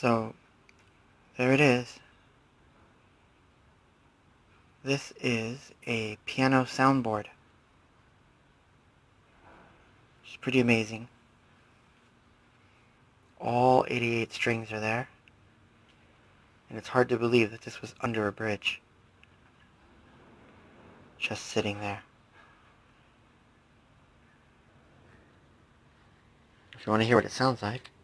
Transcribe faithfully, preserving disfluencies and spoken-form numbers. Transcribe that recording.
So, there it is. This is a piano soundboard. It's pretty amazing. All eighty-eight strings are there. And it's hard to believe that this was under a bridge. Just sitting there. If you want to hear what it sounds like,